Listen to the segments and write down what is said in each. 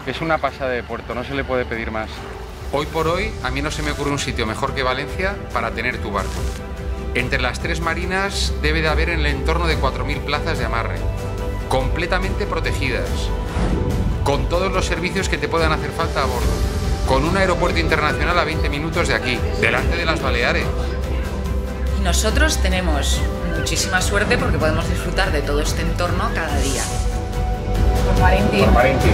Es una pasada de puerto, no se le puede pedir más. Hoy por hoy, a mí no se me ocurre un sitio mejor que Valencia para tener tu barco. Entre las tres marinas debe de haber en el entorno de 4.000 plazas de amarre, completamente protegidas, con todos los servicios que te puedan hacer falta a bordo, con un aeropuerto internacional a 20 minutos de aquí, delante de las Baleares. Y nosotros tenemos muchísima suerte porque podemos disfrutar de todo este entorno cada día. Por Marín. Por Marín.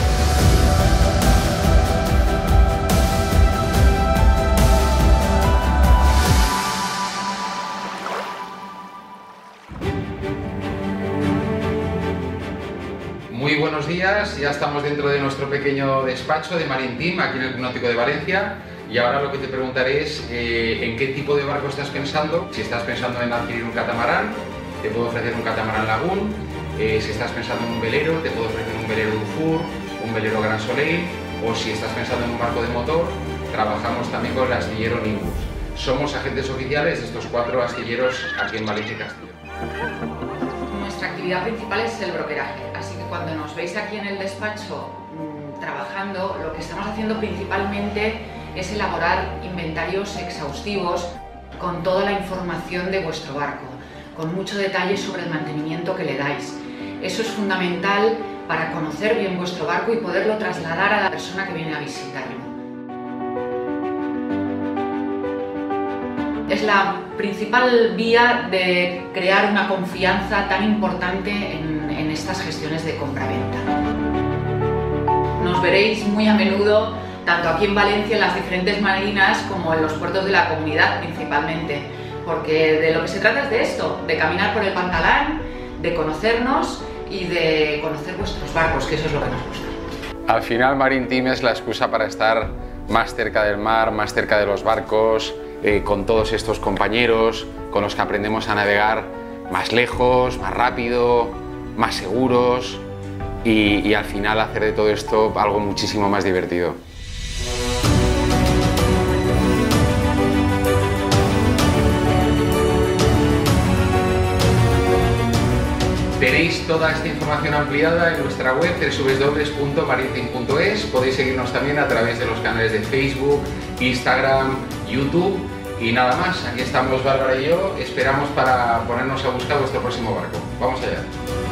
Muy buenos días, ya estamos dentro de nuestro pequeño despacho de Marine Team aquí en el Club Náutico de Valencia y ahora lo que te preguntaré es en qué tipo de barco estás pensando. Si estás pensando en adquirir un catamarán, te puedo ofrecer un catamarán Lagoon. Si estás pensando en un velero, te puedo ofrecer un velero Dufour, un velero Gran Soleil, o si estás pensando en un barco de motor, trabajamos también con el astillero Nimbus. Somos agentes oficiales de estos 4 astilleros aquí en Valencia y Castilla. Nuestra actividad principal es el brokeraje, así que cuando nos veis aquí en el despacho trabajando, lo que estamos haciendo principalmente es elaborar inventarios exhaustivos con toda la información de vuestro barco, con mucho detalle sobre el mantenimiento que le dais. Eso es fundamental para conocer bien vuestro barco y poderlo trasladar a la persona que viene a visitarlo. Es la principal vía de crear una confianza tan importante en estas gestiones de compra-venta. Nos veréis muy a menudo, tanto aquí en Valencia, en las diferentes marinas, como en los puertos de la comunidad principalmente, porque de lo que se trata es de esto, de caminar por el Pantalán, de conocernos y de conocer vuestros barcos, que eso es lo que nos gusta. Al final Marine Team es la excusa para estar más cerca del mar, más cerca de los barcos, con todos estos compañeros con los que aprendemos a navegar más lejos, más rápido, más seguros y al final hacer de todo esto algo muchísimo más divertido. Tenéis toda esta información ampliada en nuestra web www.marinteam.es. Podéis seguirnos también a través de los canales de Facebook, Instagram, YouTube y nada más. Aquí estamos Bárbara y yo. Esperamos para ponernos a buscar vuestro próximo barco. Vamos allá.